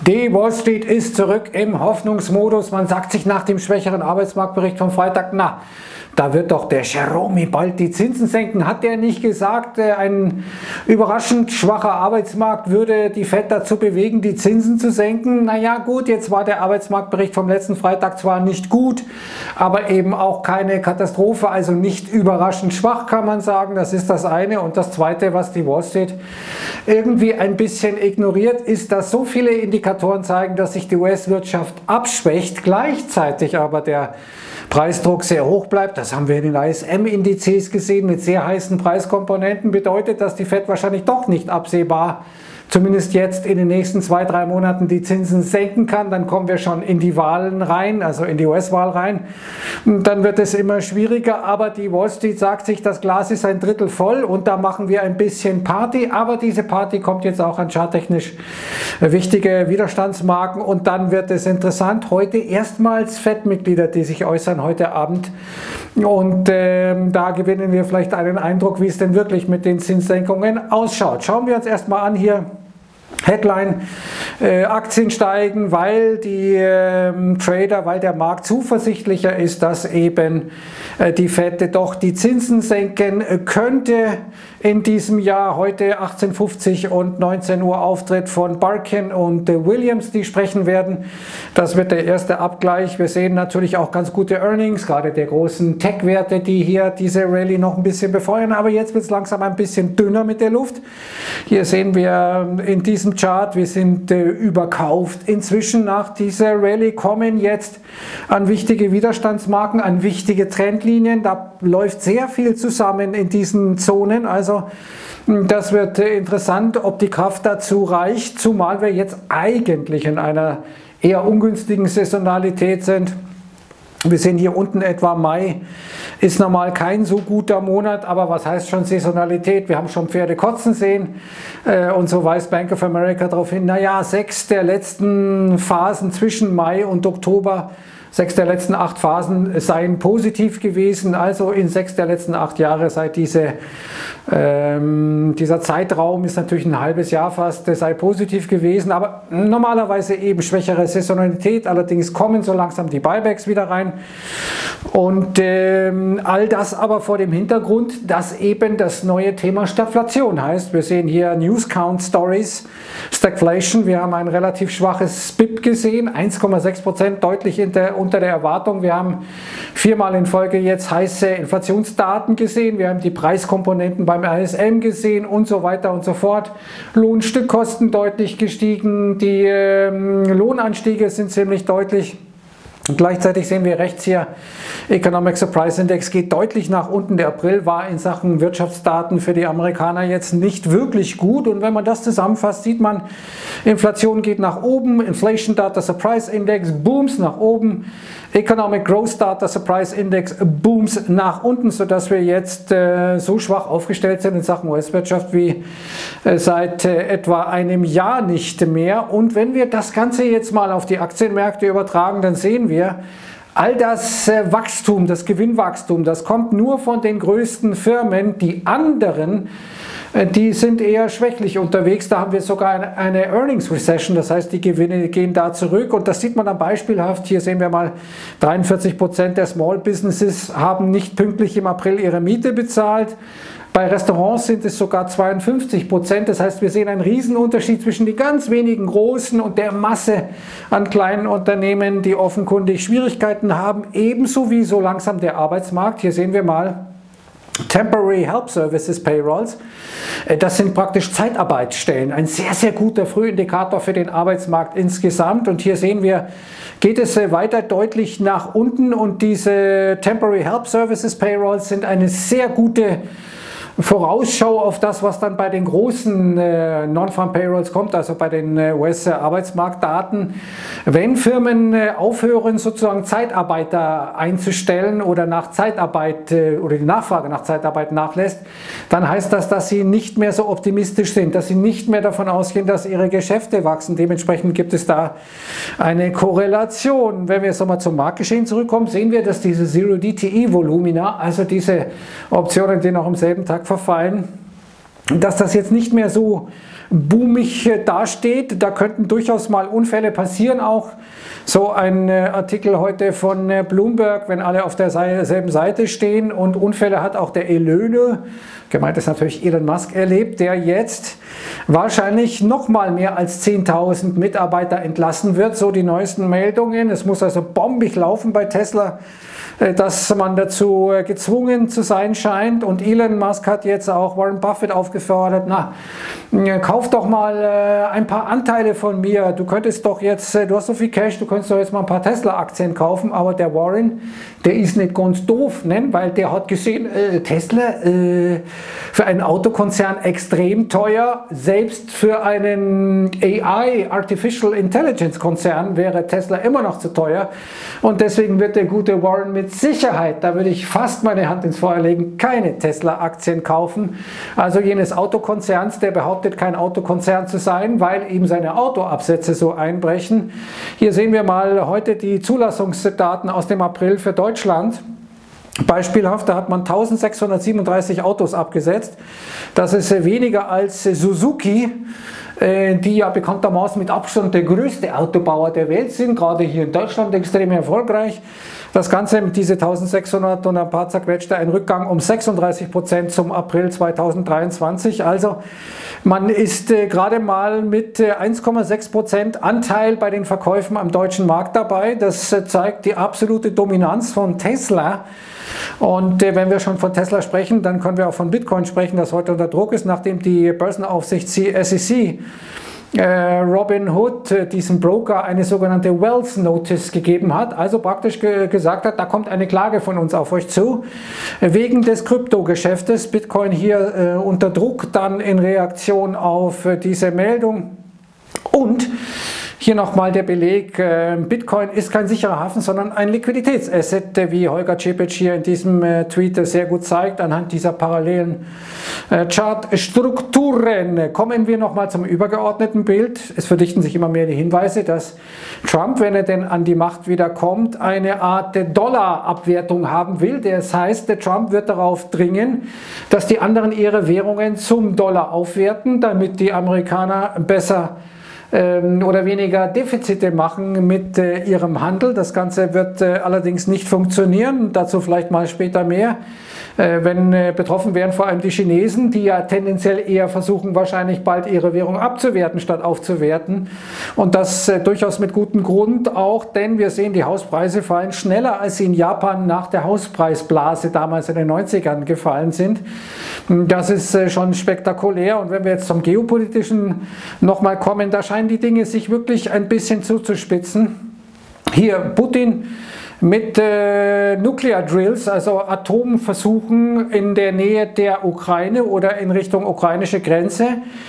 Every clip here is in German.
Die Wall Street ist zurück im Hoffnungsmodus. Man sagt sich nach dem schwächeren Arbeitsmarktbericht vom Freitag, na, da wird doch der Jerome bald die Zinsen senken. Hat der nicht gesagt, ein überraschend schwacher Arbeitsmarkt würde die Fed dazu bewegen, die Zinsen zu senken? Naja gut, jetzt war der Arbeitsmarktbericht vom letzten Freitag zwar nicht gut, aber eben auch keine Katastrophe, also nicht überraschend schwach, kann man sagen. Das ist das eine. Und das zweite, was die Wall Street irgendwie ein bisschen ignoriert, ist, dass so viele Indikatoren zeigen, dass sich die US-Wirtschaft abschwächt, gleichzeitig aber der Preisdruck sehr hoch bleibt. Das haben wir in den ISM-Indizes gesehen mit sehr heißen Preiskomponenten. Bedeutet, dass die Fed wahrscheinlich doch nicht absehbar, zumindest jetzt in den nächsten 2-3 Monaten, die Zinsen senken kann. Dann kommen wir schon in die Wahlen rein, also in die US-Wahl rein. Und dann wird es immer schwieriger, aber die Wall Street sagt sich, das Glas ist ein Drittel voll und da machen wir ein bisschen Party. Aber diese Party kommt jetzt auch an charttechnisch wichtige Widerstandsmarken und dann wird es interessant. Heute erstmals Fed-Mitglieder, die sich äußern heute Abend. Und da gewinnen wir vielleicht einen Eindruck, wie es denn wirklich mit den Zinssenkungen ausschaut. Schauen wir uns erstmal an hier. Headline, Aktien steigen, weil die Trader, weil der Markt zuversichtlicher ist, dass eben die Fed doch die Zinsen senken könnte in diesem Jahr. Heute 18:50 und 19 Uhr Auftritt von Barkin und Williams, die sprechen werden. Das wird der erste Abgleich. Wir sehen natürlich auch ganz gute Earnings, gerade der großen Tech-Werte, die hier diese Rallye noch ein bisschen befeuern. Aber jetzt wird es langsam ein bisschen dünner mit der Luft. Hier sehen wir in diesem Chart, wir sind überkauft. Inzwischen nach dieser Rallye kommen jetzt an wichtige Widerstandsmarken, an wichtige Trendlinien. Da läuft sehr viel zusammen in diesen Zonen. Also das wird interessant, ob die Kraft dazu reicht, zumal wir jetzt eigentlich in einer eher ungünstigen Saisonalität sind. Wir sehen hier unten etwa Mai, ist normal kein so guter Monat, aber was heißt schon Saisonalität? Wir haben schon Pferde kotzen sehen und so weist Bank of America darauf hin, naja, 6 der letzten Phasen zwischen Mai und Oktober, 6 der letzten 8 Phasen seien positiv gewesen, also in 6 der letzten 8 Jahre seit dieser Zeitraum ist natürlich ein halbes Jahr fast, sei positiv gewesen, aber normalerweise eben schwächere Saisonalität, allerdings kommen so langsam die Buybacks wieder rein und all das aber vor dem Hintergrund, dass eben das neue Thema Stagflation heißt. Wir sehen hier News Count Stories, Stagflation, wir haben ein relativ schwaches BIP gesehen, 1,6%, deutlich unter der Erwartung. Wir haben 4-mal in Folge jetzt heiße Inflationsdaten gesehen, wir haben die Preiskomponenten beim ISM gesehen und so weiter und so fort. Lohnstückkosten deutlich gestiegen, die Lohnanstiege sind ziemlich deutlich. Und gleichzeitig sehen wir rechts hier, Economic Surprise Index geht deutlich nach unten. Der April war in Sachen Wirtschaftsdaten für die Amerikaner jetzt nicht wirklich gut. Und wenn man das zusammenfasst, sieht man, Inflation geht nach oben, Inflation Data Surprise Index booms nach oben, Economic Growth Data Surprise Index booms nach unten, sodass wir jetzt so schwach aufgestellt sind in Sachen US-Wirtschaft wie seit etwa einem Jahr nicht mehr. Und wenn wir das Ganze jetzt mal auf die Aktienmärkte übertragen, dann sehen wir, all das Wachstum, das Gewinnwachstum, das kommt nur von den größten Firmen. Die anderen, die sind eher schwächlich unterwegs. Da haben wir sogar eine Earnings Recession, das heißt, die Gewinne gehen da zurück. Und das sieht man dann beispielhaft. Hier sehen wir mal, 43% der Small Businesses haben nicht pünktlich im April ihre Miete bezahlt. Bei Restaurants sind es sogar 52%, das heißt, wir sehen einen Riesenunterschied zwischen den ganz wenigen großen und der Masse an kleinen Unternehmen, die offenkundig Schwierigkeiten haben, ebenso wie so langsam der Arbeitsmarkt. Hier sehen wir mal Temporary Help Services Payrolls, das sind praktisch Zeitarbeitsstellen, ein sehr, sehr guter Frühindikator für den Arbeitsmarkt insgesamt. Und hier sehen wir, geht es weiter deutlich nach unten und diese Temporary Help Services Payrolls sind eine sehr gute Vorausschau auf das, was dann bei den großen Non-Farm Payrolls kommt, also bei den US-Arbeitsmarktdaten. Wenn Firmen aufhören, sozusagen Zeitarbeiter einzustellen oder nach Zeitarbeit oder die Nachfrage nach Zeitarbeit nachlässt, dann heißt das, dass sie nicht mehr so optimistisch sind, dass sie nicht mehr davon ausgehen, dass ihre Geschäfte wachsen. Dementsprechend gibt es da eine Korrelation. Wenn wir jetzt nochmal zum Marktgeschehen zurückkommen, sehen wir, dass diese Zero-DTE-Volumina, also diese Optionen, die noch am selben Tag verfallen, dass das jetzt nicht mehr so boomig dasteht. Da könnten durchaus mal Unfälle passieren auch. So ein Artikel heute von Bloomberg, wenn alle auf derselben Seite stehen, und Unfälle hat auch der Elöne, gemeint ist natürlich Elon Musk, erlebt, der jetzt wahrscheinlich nochmal mehr als 10.000 Mitarbeiter entlassen wird, so die neuesten Meldungen. Es muss also bombig laufen bei Tesla, dass man dazu gezwungen zu sein scheint, und Elon Musk hat jetzt auch Warren Buffett aufgefordert, na, kauf doch mal ein paar Anteile von mir, du könntest doch jetzt, du hast so viel Cash, du könntest doch jetzt mal ein paar Tesla-Aktien kaufen, aber der Warren, der ist nicht ganz doof, ne? Weil der hat gesehen, Tesla für einen Autokonzern extrem teuer, selbst für einen AI, Artificial Intelligence Konzern wäre Tesla immer noch zu teuer, und deswegen wird der gute Warren mit Sicherheit, da würde ich fast meine Hand ins Feuer legen, keine Tesla-Aktien kaufen, also jenes Autokonzerns, der behauptet, kein Autokonzern zu sein, weil eben seine Autoabsätze so einbrechen. Hier sehen wir mal heute die Zulassungsdaten aus dem April für Deutschland. Beispielhaft, da hat man 1637 Autos abgesetzt. Das ist weniger als Suzuki, die ja bekanntermaßen mit Abstand der größte Autobauer der Welt sind, gerade hier in Deutschland extrem erfolgreich. Das Ganze mit diese 1600 und ein paar zerquetschte, ein Rückgang um 36% zum April 2023. Also man ist gerade mal mit 1,6% Anteil bei den Verkäufen am deutschen Markt dabei. Das zeigt die absolute Dominanz von Tesla. Und wenn wir schon von Tesla sprechen, dann können wir auch von Bitcoin sprechen, das heute unter Druck ist, nachdem die Börsenaufsicht SEC Robinhood, diesem Broker, eine sogenannte Wealth Notice gegeben hat, also praktisch gesagt hat, da kommt eine Klage von uns auf euch zu, wegen des Kryptogeschäftes, Bitcoin hier unter Druck, dann in Reaktion auf diese Meldung. Und hier nochmal der Beleg, Bitcoin ist kein sicherer Hafen, sondern ein Liquiditätsasset, wie Holger Čepić hier in diesem Tweet sehr gut zeigt, anhand dieser parallelen Chartstrukturen. Kommen wir nochmal zum übergeordneten Bild. Es verdichten sich immer mehr die Hinweise, dass Trump, wenn er denn an die Macht wieder kommt, eine Art Dollarabwertung haben will. Das heißt, der Trump wird darauf dringen, dass die anderen ihre Währungen zum Dollar aufwerten, damit die Amerikaner besser oder weniger Defizite machen mit ihrem Handel. Das Ganze wird allerdings nicht funktionieren, dazu vielleicht mal später mehr. Wenn betroffen wären vor allem die Chinesen, die ja tendenziell eher versuchen, wahrscheinlich bald ihre Währung abzuwerten, statt aufzuwerten. Und das durchaus mit gutem Grund auch, denn wir sehen, die Hauspreise fallen schneller, als sie in Japan nach der Hauspreisblase damals in den 90ern gefallen sind. Das ist schon spektakulär. Und wenn wir jetzt zum Geopolitischen nochmal kommen, da scheinen die Dinge sich wirklich ein bisschen zuzuspitzen. Hier Putin mit Nuclear Drills, also Atomversuchen in der Nähe der Ukraine oder in Richtung ukrainische Grenze,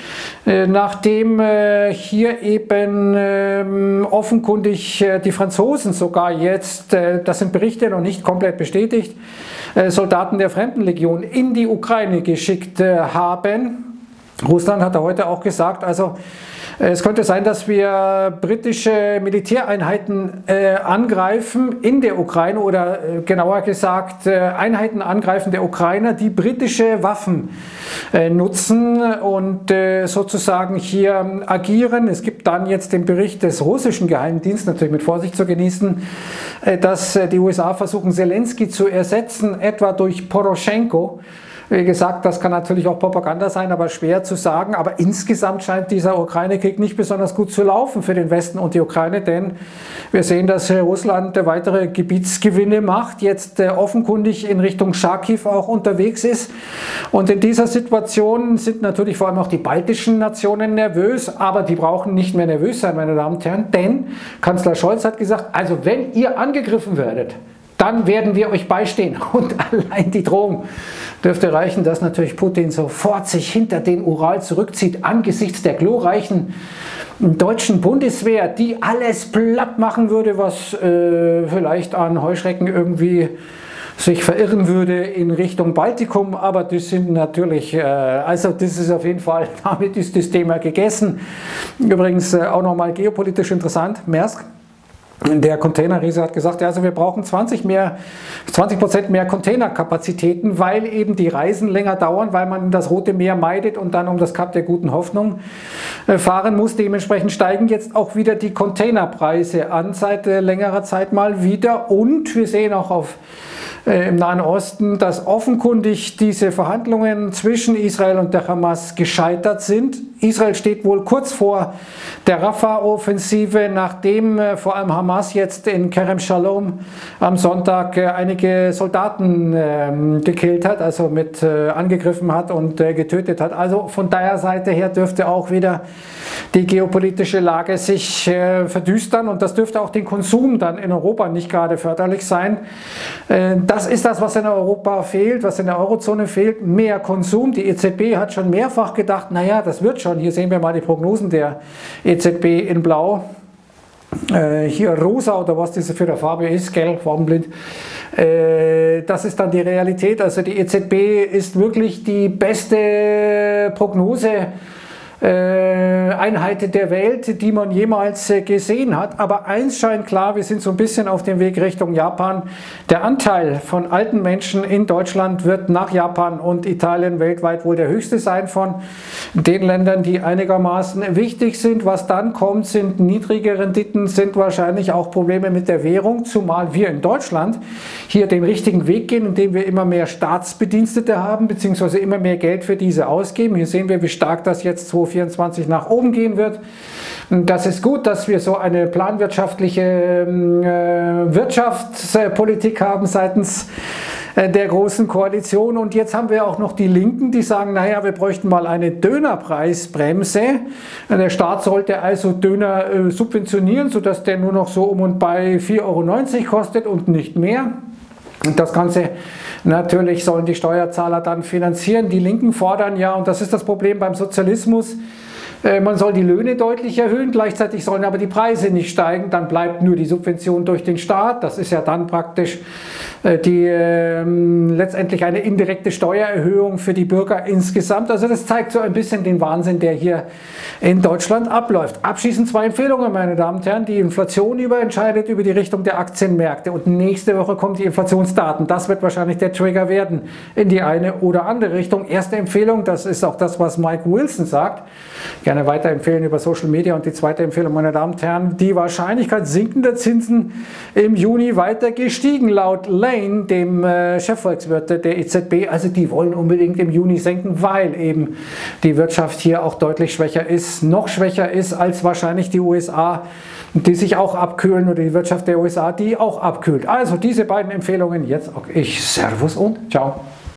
nachdem hier eben offenkundig die Franzosen sogar jetzt, das sind Berichte noch nicht komplett bestätigt, Soldaten der Fremdenlegion in die Ukraine geschickt haben. Russland hat heute auch gesagt, also es könnte sein, dass wir britische Militäreinheiten angreifen in der Ukraine oder genauer gesagt Einheiten angreifen der Ukrainer, die britische Waffen nutzen und sozusagen hier agieren. Es gibt dann jetzt den Bericht des russischen Geheimdienstes, natürlich mit Vorsicht zu genießen, dass die USA versuchen, Zelensky zu ersetzen, etwa durch Poroschenko. Wie gesagt, das kann natürlich auch Propaganda sein, aber schwer zu sagen. Aber insgesamt scheint dieser Ukraine-Krieg nicht besonders gut zu laufen für den Westen und die Ukraine, denn wir sehen, dass Russland weitere Gebietsgewinne macht, jetzt offenkundig in Richtung Charkiw auch unterwegs ist. Und in dieser Situation sind natürlich vor allem auch die baltischen Nationen nervös, aber die brauchen nicht mehr nervös sein, meine Damen und Herren, denn Kanzler Scholz hat gesagt, also wenn ihr angegriffen werdet, dann werden wir euch beistehen. Und allein die Drohung dürfte reichen, dass natürlich Putin sofort sich hinter den Ural zurückzieht, angesichts der glorreichen deutschen Bundeswehr, die alles platt machen würde, was vielleicht an Heuschrecken irgendwie sich verirren würde in Richtung Baltikum, aber das sind natürlich, also das ist auf jeden Fall, damit ist das Thema gegessen. Übrigens auch nochmal geopolitisch interessant, Maersk Der Containerriese hat gesagt, ja, also wir brauchen 20% mehr Containerkapazitäten, weil eben die Reisen länger dauern, weil man das Rote Meer meidet und dann um das Kap der Guten Hoffnung fahren muss. Dementsprechend steigen jetzt auch wieder die Containerpreise an, seit längerer Zeit mal wieder. Und wir sehen auch im Nahen Osten, dass offenkundig diese Verhandlungen zwischen Israel und der Hamas gescheitert sind. Israel steht wohl kurz vor der Rafah-Offensive, nachdem vor allem Hamas jetzt in Kerem Shalom am Sonntag einige Soldaten gekillt hat, also angegriffen hat und getötet hat. Also von der Seite her dürfte auch wieder die geopolitische Lage sich verdüstern und das dürfte auch den Konsum dann in Europa nicht gerade förderlich sein. Das ist das, was in Europa fehlt, was in der Eurozone fehlt, mehr Konsum. Die EZB hat schon mehrfach gedacht, naja, das wird schon. Hier sehen wir mal die Prognosen der EZB in Blau. Hier rosa oder was diese für eine Farbe ist, gell, farbenblind. Das ist dann die Realität. Also die EZB ist wirklich die beste Prognose Einheit der Welt, die man jemals gesehen hat. Aber eins scheint klar, wir sind so ein bisschen auf dem Weg Richtung Japan. Der Anteil von alten Menschen in Deutschland wird nach Japan und Italien weltweit wohl der höchste sein von den Ländern, die einigermaßen wichtig sind. Was dann kommt, sind niedrige Renditen, sind wahrscheinlich auch Probleme mit der Währung, zumal wir in Deutschland hier den richtigen Weg gehen, indem wir immer mehr Staatsbedienstete haben, beziehungsweise immer mehr Geld für diese ausgeben. Hier sehen wir, wie stark das jetzt 2024 nach oben gehen wird. Das ist gut, dass wir so eine planwirtschaftliche Wirtschaftspolitik haben seitens der Großen Koalition. Und jetzt haben wir auch noch die Linken, die sagen, naja, wir bräuchten mal eine Dönerpreisbremse. Der Staat sollte also Döner subventionieren, sodass der nur noch so um und bei 4,90 Euro kostet und nicht mehr. Und das Ganze natürlich sollen die Steuerzahler dann finanzieren. Die Linken fordern ja, und das ist das Problem beim Sozialismus, man soll die Löhne deutlich erhöhen, gleichzeitig sollen aber die Preise nicht steigen, dann bleibt nur die Subvention durch den Staat. Das ist ja dann praktisch letztendlich eine indirekte Steuererhöhung für die Bürger insgesamt. Also das zeigt so ein bisschen den Wahnsinn, der hier in Deutschland abläuft. Abschließend 2 Empfehlungen, meine Damen und Herren. Die Inflation entscheidet über die Richtung der Aktienmärkte und nächste Woche kommen die Inflationsdaten. Das wird wahrscheinlich der Trigger werden in die eine oder andere Richtung. Erste Empfehlung, das ist auch das, was Mike Wilson sagt. Gerne weiterempfehlen über Social Media. Und die zweite Empfehlung, meine Damen und Herren, die Wahrscheinlichkeit sinkender Zinsen im Juni weiter gestiegen, laut Lane, dem Chefvolkswirt der EZB. Also die wollen unbedingt im Juni senken, weil eben die Wirtschaft hier auch deutlich schwächer ist, noch schwächer ist als wahrscheinlich die USA, die sich auch abkühlen, oder die Wirtschaft der USA, die auch abkühlt. Also diese beiden Empfehlungen jetzt auch ich. Servus und ciao.